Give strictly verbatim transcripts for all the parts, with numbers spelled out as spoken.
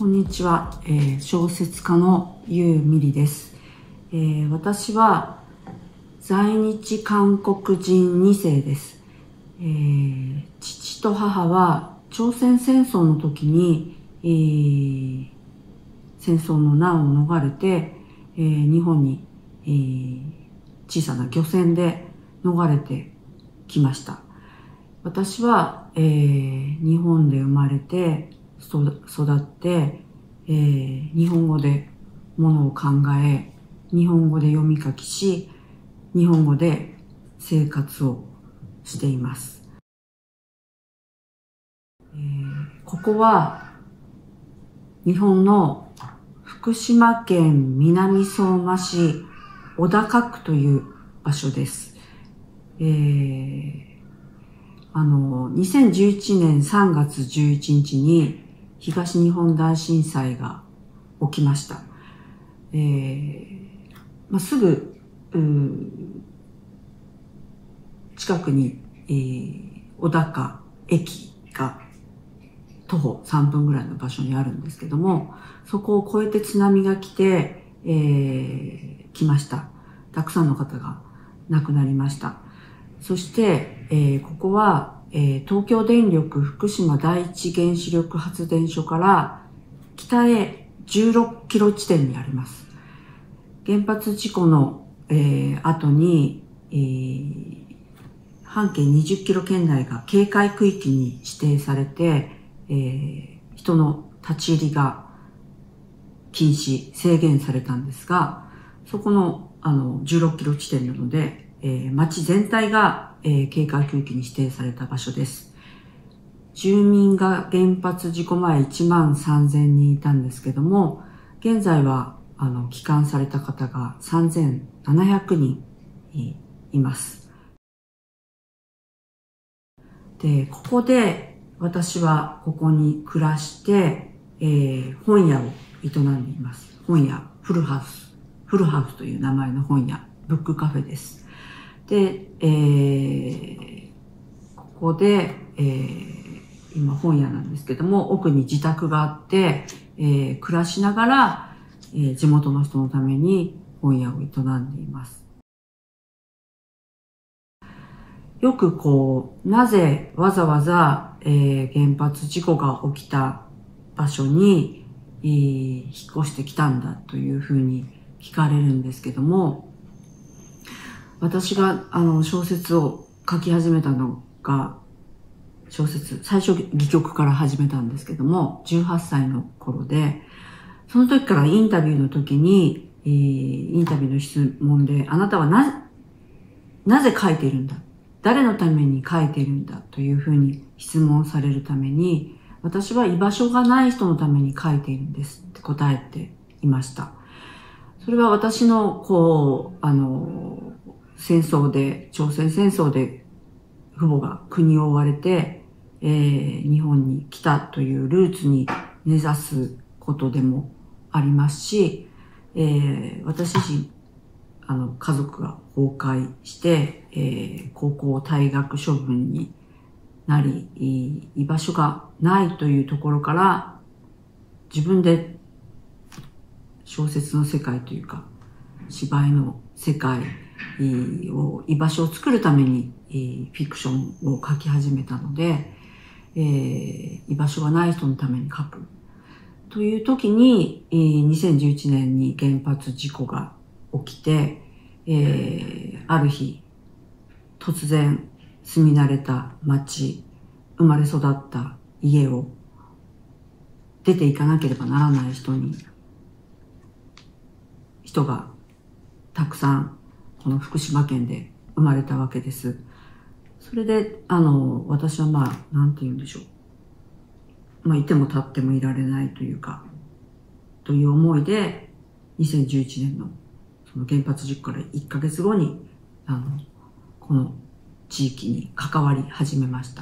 こんにちは、えー、小説家のユーミリです、えー、私は在日韓国人に世です、えー、父と母は朝鮮戦争の時に、えー、戦争の難を逃れて、えー、日本に、えー、小さな漁船で逃れてきました。私は、えー、日本で生まれて育って、えー、日本語でものを考え、日本語で読み書きし、日本語で生活をしています。えー、ここは日本の福島県南相馬市小高区という場所です。えーあの、にせんじゅういちねんさんがつじゅういちにちに東日本大震災が起きました。えーまあ、すぐ、近くに、えー、小高駅が徒歩さんぷんぐらいの場所にあるんですけども、そこを越えて津波が来て、えー、来ました。たくさんの方が亡くなりました。そして、えー、ここは、えー、東京電力福島第一原子力発電所から北へじゅうろっキロ地点にあります。原発事故の、えー、後に、えー、半径にじゅっキロ圏内が警戒区域に指定されて、えー、人の立ち入りが禁止、制限されたんですが、そこの、あのじゅうろっキロ地点なので、えー、町全体が、えー、警戒区域に指定された場所です。住民が原発事故前いちまんさんぜんにんいたんですけども、現在はあの帰還された方がさんぜんななひゃくにん い, います。で、ここで私はここに暮らして、えー、本屋を営んでいます。本屋、フルハウス。フルハウスという名前の本屋、ブックカフェです。で、えー、ここで、えー、今本屋なんですけども、奥に自宅があって、えー、暮らしながら、えー、地元の人のために本屋を営んでいます。よくこう、なぜわざわざ、えー、原発事故が起きた場所に、えー、引っ越してきたんだというふうに聞かれるんですけども、私があの小説を書き始めたのが、小説、最初戯曲から始めたんですけども、じゅうはっさいの頃で、その時からインタビューの時に、えー、インタビューの質問で、あなたはな、なぜ書いているんだ、誰のために書いているんだというふうに質問されるために、私は居場所がない人のために書いているんですって答えていました。それは私の、こう、あの、戦争で、朝鮮戦争で父母が国を追われて、えー、日本に来たというルーツに根ざすことでもありますし、えー、私自身、あの、家族が崩壊して、えー、高校退学処分になり、居場所がないというところから、自分で小説の世界というか、芝居の世界を、居場所を作るためにフィクションを書き始めたので、えー、居場所がない人のために書く。という時に、にせんじゅういちねんに原発事故が起きて、えー、ある日、突然住み慣れた町、生まれ育った家を出ていかなければならない人に、人がたくさんこの福島県で生まれたわけです。それで、あの、私はまあ、なんて言うんでしょう。まあ、いても立ってもいられないというか、という思いで、にせんじゅういちねんのその原発事故からいっかげつごに、あの、この地域に関わり始めました。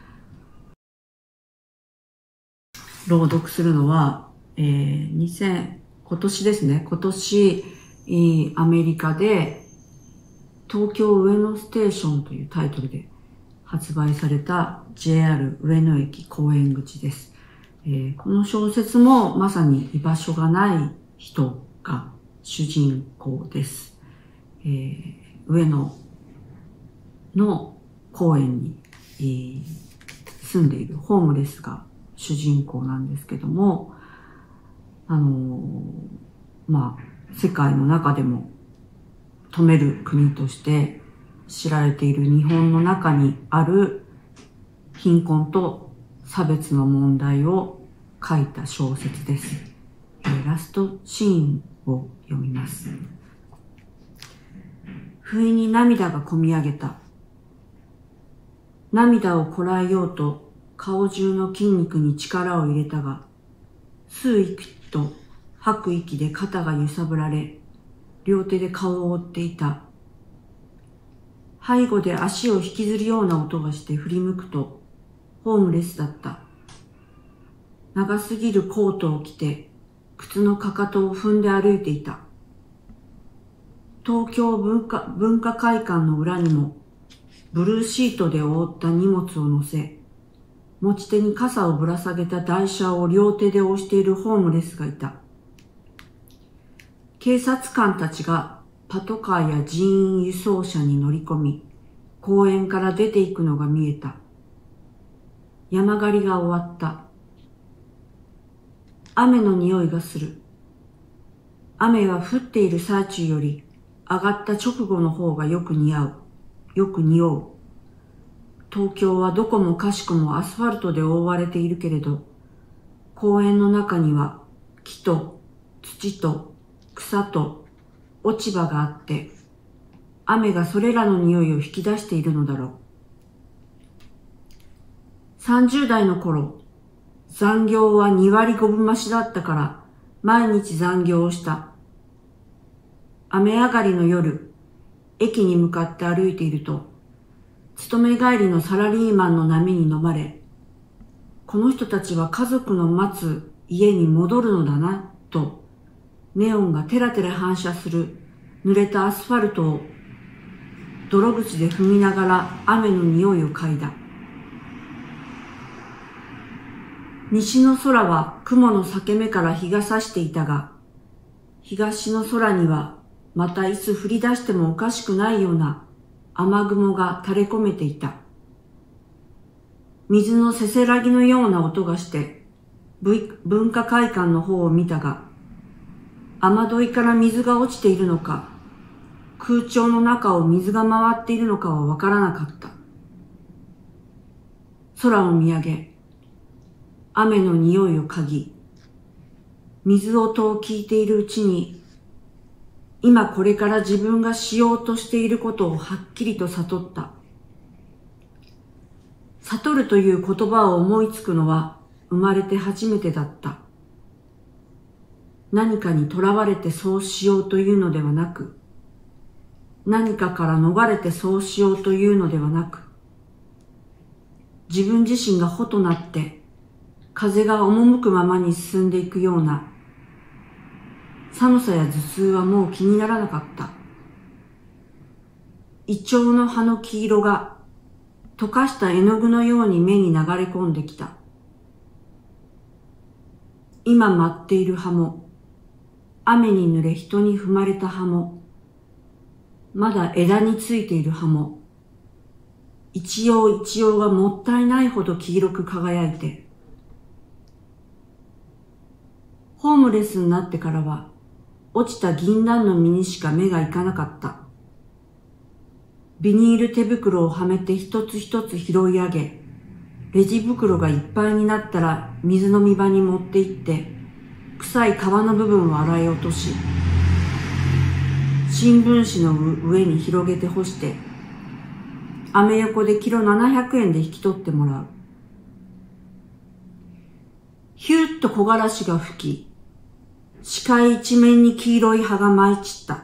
朗読するのは、えー、にせん、今年ですね、今年、アメリカで東京上野ステーションというタイトルで発売された ジェイアール 上野駅公園口です。 えー、この小説もまさに居場所がない人が主人公です。えー、上野の公園に、えー、住んでいるホームレスが主人公なんですけども、あのー、まあ、世界の中でも富める国として知られている日本の中にある貧困と差別の問題を書いた小説です。えー、ラストシーンを読みます。不意に涙がこみ上げた。涙をこらえようと顔中の筋肉に力を入れたが、吸う息と吐く息で肩が揺さぶられ、両手で顔を覆っていた。背後で足を引きずるような音がして振り向くと、ホームレスだった。長すぎるコートを着て、靴のかかとを踏んで歩いていた。東京文化、文化会館の裏にも、ブルーシートで覆った荷物を乗せ、持ち手に傘をぶら下げた台車を両手で押しているホームレスがいた。警察官たちがパトカーや人員輸送車に乗り込み、公園から出ていくのが見えた。山狩りが終わった。雨の匂いがする。雨が降っている最中より上がった直後の方がよく似合う。よく匂う。東京はどこもかしこもアスファルトで覆われているけれど、公園の中には木と土と草と落ち葉があって、雨がそれらの匂いを引き出しているのだろう。さんじゅう代の頃、残業はに割ごぶ増しだったから毎日残業をした。雨上がりの夜、駅に向かって歩いていると、勤め帰りのサラリーマンの波に飲まれ、この人たちは家族の待つ家に戻るのだな、と、ネオンがテラテラ反射する濡れたアスファルトを泥口で踏みながら雨の匂いを嗅いだ。西の空は雲の裂け目から日が差していたが、東の空にはまたいつ降り出してもおかしくないような雨雲が垂れ込めていた。水のせせらぎのような音がして文化会館の方を見たが、雨どいから水が落ちているのか、空調の中を水が回っているのかはわからなかった。空を見上げ、雨の匂いを嗅ぎ、水音を聞いているうちに、今これから自分がしようとしていることをはっきりと悟った。悟るという言葉を思いつくのは生まれて初めてだった。何かにとらわれてそうしようというのではなく、何かから逃れてそうしようというのではなく、自分自身が穂となって風が赴くままに進んでいくような、寒さや頭痛はもう気にならなかった。イチョウの葉の黄色が溶かした絵の具のように目に流れ込んできた。今舞っている葉も、雨に濡れ人に踏まれた葉も、まだ枝についている葉も、一葉一葉がもったいないほど黄色く輝いて、ホームレスになってからは、落ちた銀杏の実にしか目がいかなかった。ビニール手袋をはめて一つ一つ拾い上げ、レジ袋がいっぱいになったら水飲み場に持って行って、臭い皮の部分を洗い落とし、新聞紙の上に広げて干して、アメ横でキロななひゃくえんで引き取ってもらう。ヒューッと木枯らしが吹き、視界一面に黄色い葉が舞い散った。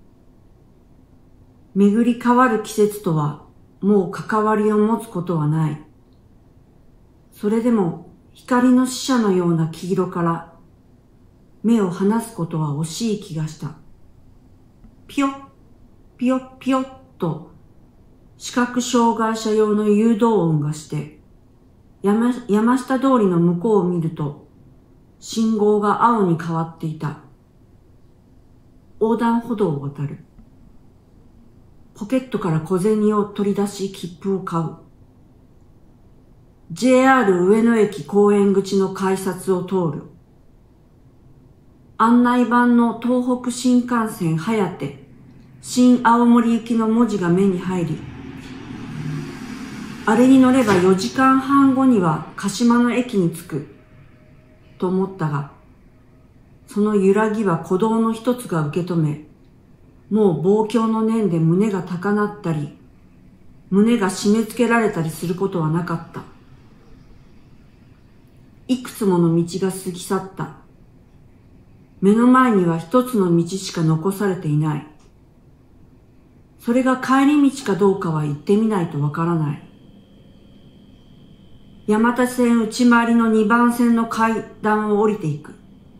巡り変わる季節とはもう関わりを持つことはない。それでも光の使者のような黄色から目を離すことは惜しい気がした。ピヨッ、ピヨッピヨッと視覚障害者用の誘導音がして、 山、山下通りの向こうを見ると、信号が青に変わっていた。横断歩道を渡る。ポケットから小銭を取り出し切符を買う。ジェイアール 上野駅公園口の改札を通る。案内板の東北新幹線はやて、新青森行きの文字が目に入り、あれに乗ればよじかんはんごには鹿島の駅に着く、と思ったが、その揺らぎは鼓動の一つが受け止め、もう望郷の念で胸が高鳴ったり、胸が締め付けられたりすることはなかった。いくつもの道が過ぎ去った。目の前には一つの道しか残されていない。それが帰り道かどうかは行ってみないとわからない。山手線内回りのにばん線の階段を降りていく。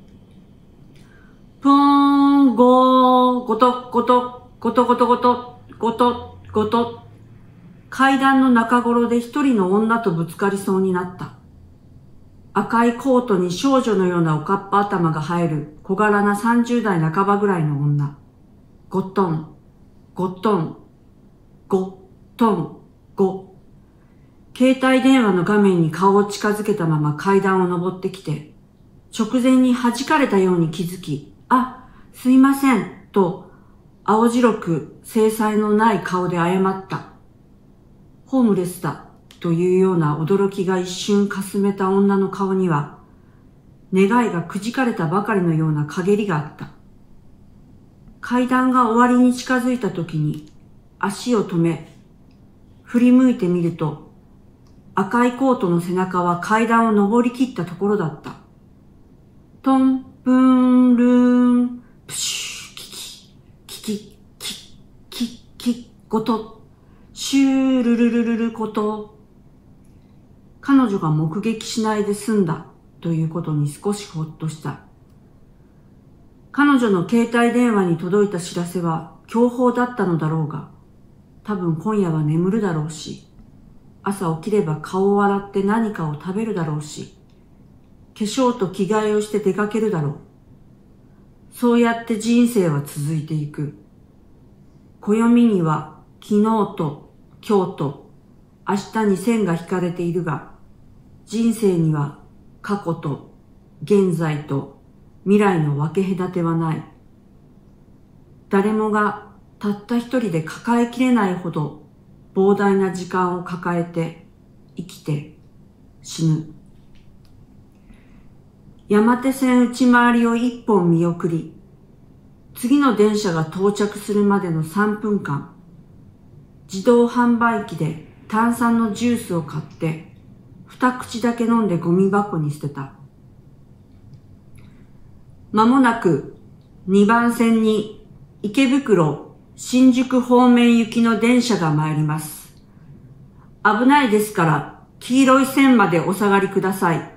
ぽーん、ごー、ごと、ごと、ごとごとごと、ごと、ごと。階段の中頃で一人の女とぶつかりそうになった。赤いコートに少女のようなおかっぱ頭が生える小柄なさんじゅうだいなかばぐらいの女。ごっとん、ごっとん、ごっとん、ご。携帯電話の画面に顔を近づけたまま階段を登ってきて、直前に弾かれたように気づき、あ、すいません、と、青白く精彩のない顔で謝った。ホームレスだ、というような驚きが一瞬かすめた女の顔には、願いがくじかれたばかりのような陰りがあった。階段が終わりに近づいた時に、足を止め、振り向いてみると、赤いコートの背中は階段を登り切ったところだった。トン、ブーン、ルーン、プシュー、キキ、キキ、キ、キ、キ、ゴト、シュールルルルルコト。彼女が目撃しないで済んだということに少しほっとした。彼女の携帯電話に届いた知らせは強報だったのだろうが、多分今夜は眠るだろうし、朝起きれば顔を洗って何かを食べるだろうし、化粧と着替えをして出かけるだろう。そうやって人生は続いていく。暦には昨日と今日と明日に線が引かれているが、人生には過去と現在と未来の分け隔てはない。誰もがたった一人で抱えきれないほど膨大な時間を抱えて生きて死ぬ。山手線内回りを一本見送り、次の電車が到着するまでのさんぷんかん、自動販売機で炭酸のジュースを買って二口だけ飲んでゴミ箱に捨てた。まもなくにばん線に池袋、新宿方面行きの電車が参ります。危ないですから黄色い線までお下がりください。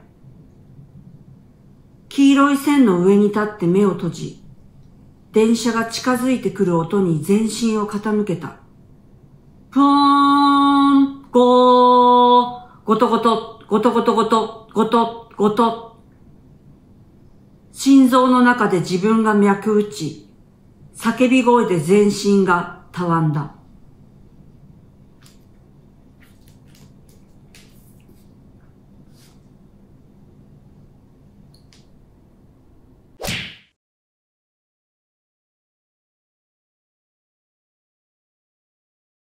黄色い線の上に立って目を閉じ、電車が近づいてくる音に全身を傾けた。ぷーん、ごー、ごとごと、ごとごとごと、ごと、ごと。心臓の中で自分が脈打ち、叫び声で全身がたわんだ。